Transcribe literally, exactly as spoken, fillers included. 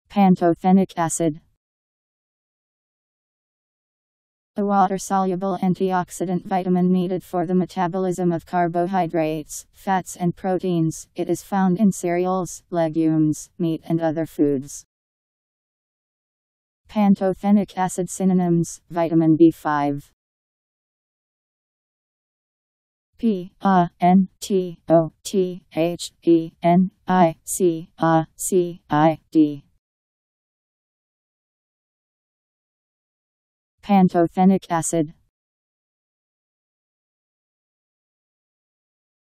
Pantothenic acid. A water-soluble antioxidant vitamin needed for the metabolism of carbohydrates, fats and proteins. It is found in cereals, legumes, meat and other foods. Pantothenic acid synonyms: vitamin B five. P A N T O T H E N I C A C I D. Pantothenic acid.